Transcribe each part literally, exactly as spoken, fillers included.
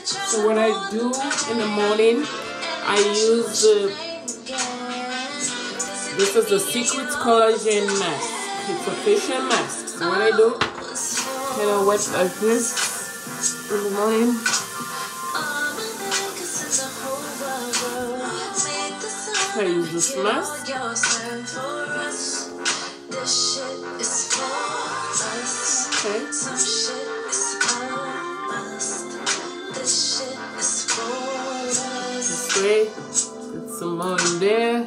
So what I do in the morning, I use the, this is the Secret Collagen Mask. It's a facial mask. So what I do, kind of wet like this in the morning. I use this mask. Okay. This way, get some more in there.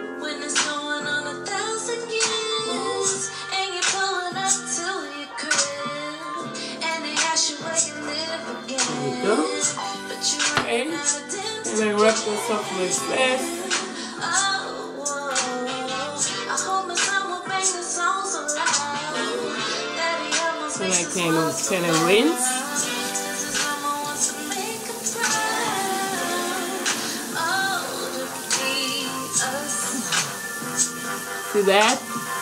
Okay, and I wrap this up my face. And I kind of kind of rinse. See that?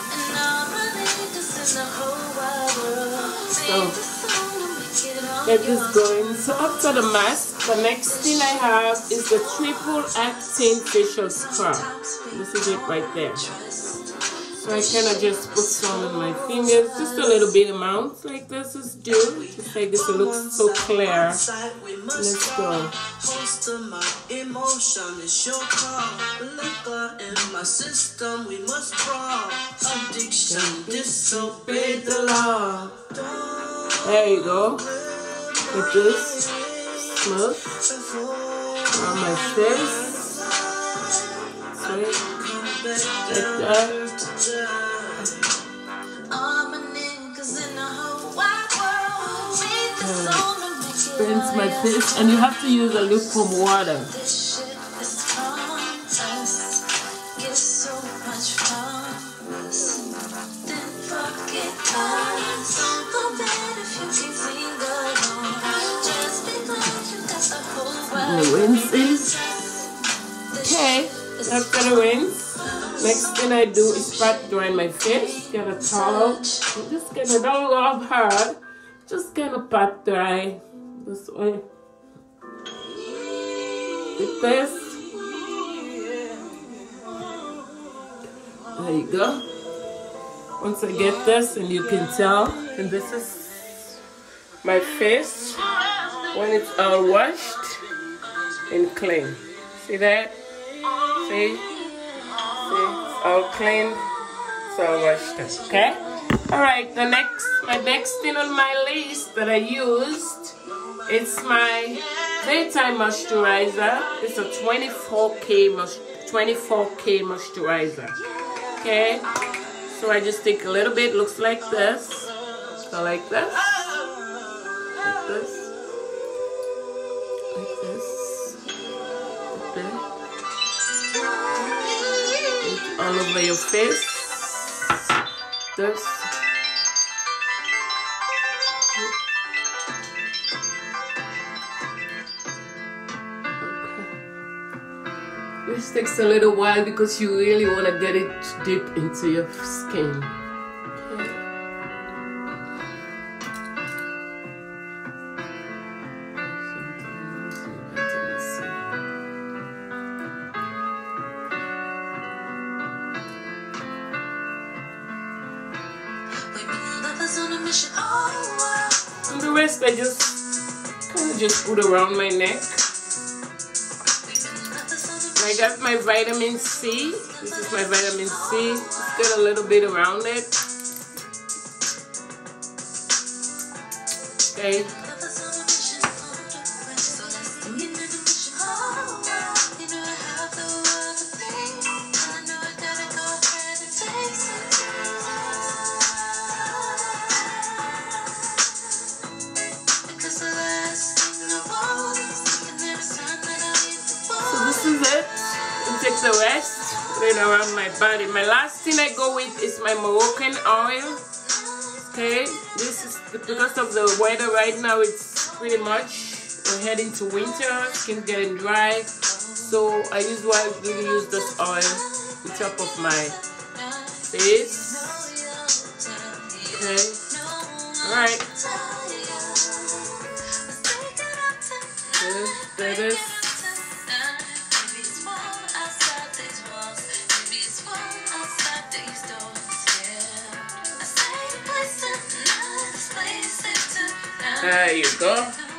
So get this going. So after the mask, the next thing I have is the triple acting facial scrub. This is it right there. So I kind of just put some in my fingers, just a little bit amount, like this is due. Just like this, it looks so clear. Let's go. Most of my emotion is your call. Liquor in my system, we must crawl. Addiction, disobey the law. There you go. With this, smooth on my face. Sweet. Like that. Rinse my face, and you have to use a lukewarm water. The rinse is okay. After the rinse, next thing I do is pat dry my face. Get a towel. Just kind of don't go up hard. Just kind of pat dry this way. With this. There you go. Once I get this, and you can tell, and this is my face when it's all washed and clean. See that? See? See? It's all clean. It's all washed up. Okay? Alright, the next my next thing on my list that I used, it's my daytime moisturizer. It's a twenty-four K moisturizer. Okay? So I just take a little bit, looks like this. So like this. Like this. Like this. Okay. All over your face. This. This takes a little while because you really want to get it deep into your skin. Okay. And the rest I just kind of just put around my neck. I got my vitamin C. This is my vitamin C. Just get a little bit around it. Okay. So this is it. Take the rest, put it around my body. My last thing I go with is my Moroccan oil. Okay, this is because of the weather right now. It's pretty much we're heading to winter. Skin's getting dry, so I usually use this oil on top of my face. Okay, all right. Good. do this. There you go.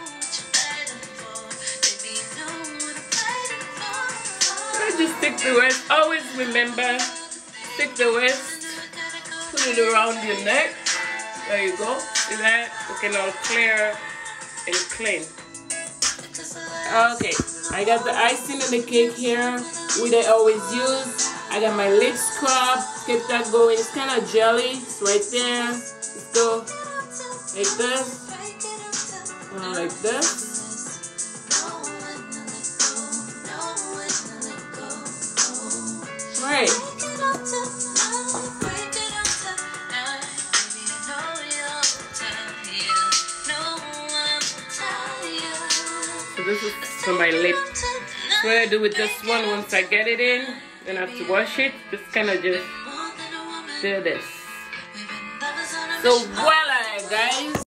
So just stick the waist. Always remember, stick the waist, put it around your neck. There you go. See that? Looking all clear and clean. Okay, I got the icing on the cake here, which I always use. I got my lip scrub. Keep that going. It's kind of jelly. It's right there. Let's go like this. Uh, like this. Right. So this is for my lip. So I do with just one. Once I get it in, then I have to wash it. Just kind of just do this. So voila, guys.